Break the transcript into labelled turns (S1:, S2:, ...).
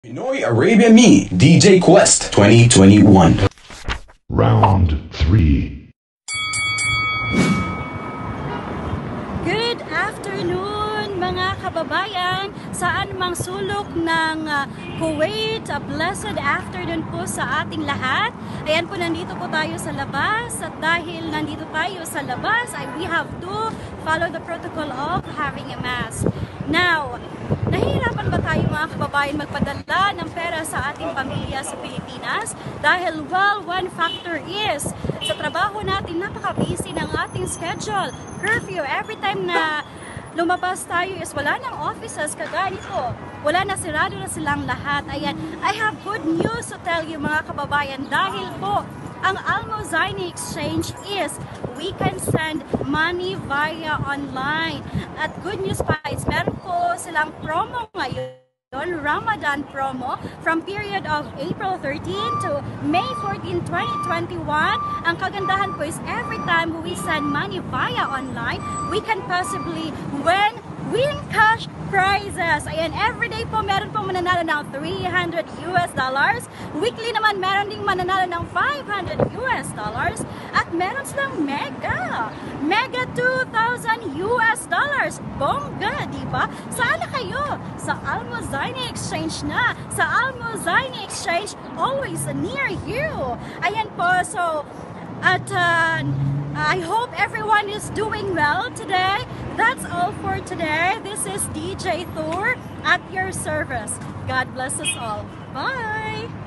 S1: Pinoy Arabian Me, DJ Quest 2021.
S2: Round 3.
S3: Good afternoon mga kababayan, saan mang sulok ng Kuwait. A blessed afternoon po sa ating lahat. Ayan po, nandito po tayo sa labas at dahil nandito tayo sa labas we have to follow the protocol of having a mask. Now, nahihirapan ba tayo mga kababayan magpadala ng pera sa ating pamilya sa Pilipinas? Dahil one factor is sa trabaho natin, napaka-busy ng ating schedule. Curfew, every time na lumabas tayo is wala ng offices kagaya nito. Wala na, sirado na silang lahat. Ayan, I have good news to tell you mga kababayan dahil po ang Almozaini Exchange is we can send money via online. At good news pa is meron po silang promo ngayon, Ramadan promo from period of April 13 to May 14, 2021. Ang kagandahan po is every time we send money via online, we can possibly win cash prizes. Ayan, everyday po meron pong mananalo ng $300 US. Weekly naman meron ding mananalo ng $500 US. At meron silang mega 2,000 US. Bongga, di ba? Saan na kayo? Sa Almozaini Exchange na. Sa Almozaini Exchange, always near you. Ayan po, so at I hope everyone is doing well today. That's all for today. This is DJ Thur at your service. God bless us all. Bye!